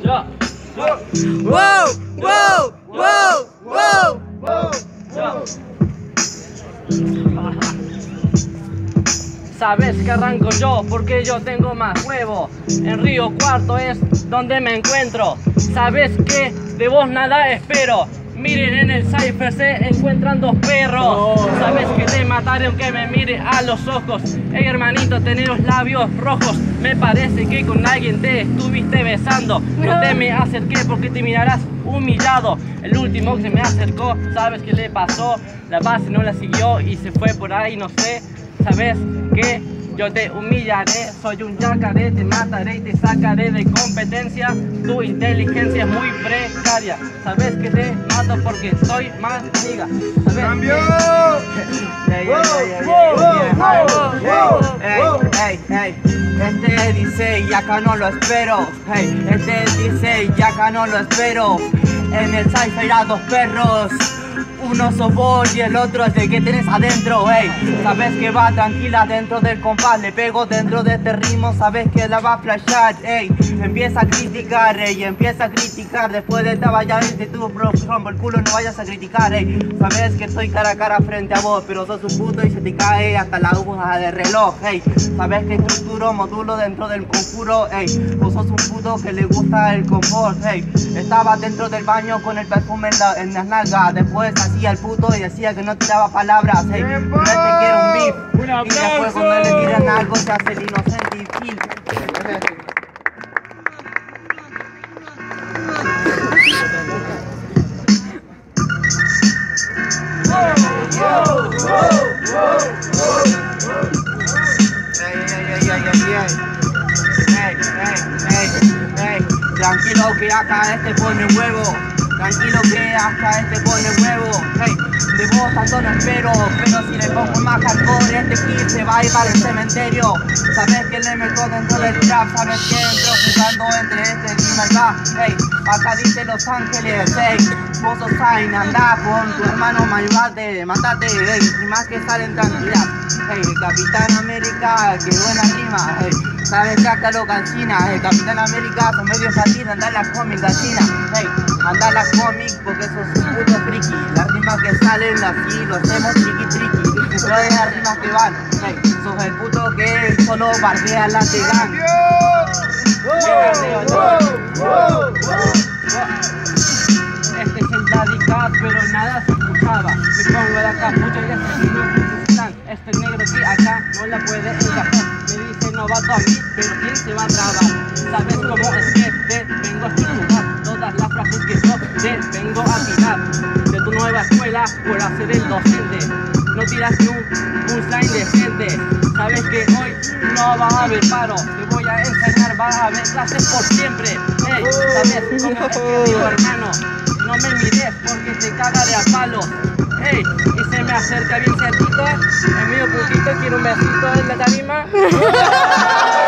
Wow, wow, wow, wow, wow. Sabes que arranco yo porque yo tengo más huevo. En Río Cuarto es donde me encuentro. Sabes que de vos nada espero. Miren en el cypher se encuentran dos perros. Sabes que te mataré aunque me mire a los ojos. Hey hermanito, tenés los labios rojos. Me parece que con alguien te estuviste besando. No te me acerqué porque te mirarás humillado. El último que se me acercó, ¿sabes qué le pasó? La base no la siguió y se fue por ahí, no sé. ¿Sabes qué? Yo te humillaré, soy un yacaré, te mataré y te sacaré de competencia. Tu inteligencia es muy precaria. Sabes que te mato porque soy más amiga. ¡Cambio! Este dice y acá no lo espero. Hey, este dice y acá no lo espero. En el cypher a dos perros. Uno sos vos y el otro es el que tenés adentro, ey. Sabes que va tranquila dentro del compás. Le pego dentro de este ritmo, sabes que la va a flashar, ey. Empieza a criticar, ey, empieza a criticar. Después de esta vaya y tú rompo el culo, no vayas a criticar, ey. Sabes que estoy cara a cara frente a vos, pero sos un puto y se te cae hasta la aguja del reloj, ey. Sabes que estructuro modulo dentro del conjuro, ey. Vos sos un puto que le gusta el confort, ey. Estaba dentro del baño con el perfume en las nalgas. Después hacía el puto y decía que no tiraba palabras, hey. No es que quiero un beef. Y después cuando le tiran algo se hace el inocente y kill. Tranquilo que acá este pone huevo. Tranquilo que acá este pone huevo. Hey, de vos tanto no espero. Pero si le pongo más hardcore, este kid se va a ir para el cementerio. Sabes que le meto dentro del trap. Sabes que entro jugando entre este y verdad. Hey, acá dice Los Ángeles. Hey, vos sos Zayn, andá con tu hermano mayúdate, matate. Hey, y más que salen tranquilas. Hey, Capitán América, que buena rima. Hey, sabes que acá lo gallina. Hey, Capitán América, son medio satín, anda la cómic gallina. Hey, anda la cómic porque sos un puto friki. Las rimas que salen así lo hacemos triqui triqui. No es las rimas que van. Hey, sos el puto que solo bardea la de gang. Este es el Daddy Cat, pero nada se escuchaba. Me pongo la capucha y este no. Este negro que acá no la puede encajar. Me dice novato a mí, pero ¿quién se va a trabar? ¿Sabes cómo es que te vengo a estructurar? Todas las frases que yo te vengo a tirar. De tu nueva escuela por hacer el docente. No tiraste un punchline decente. Sabes que hoy no va a haber paro. Te voy a enseñar, va a haber clases por siempre. Hey, ¿sabes cómo es que digo, hermano? No me mires porque te cagaré a palos. Hey, y se me acerca bien cerquito. En medio putito, quiero un besito en la tarima.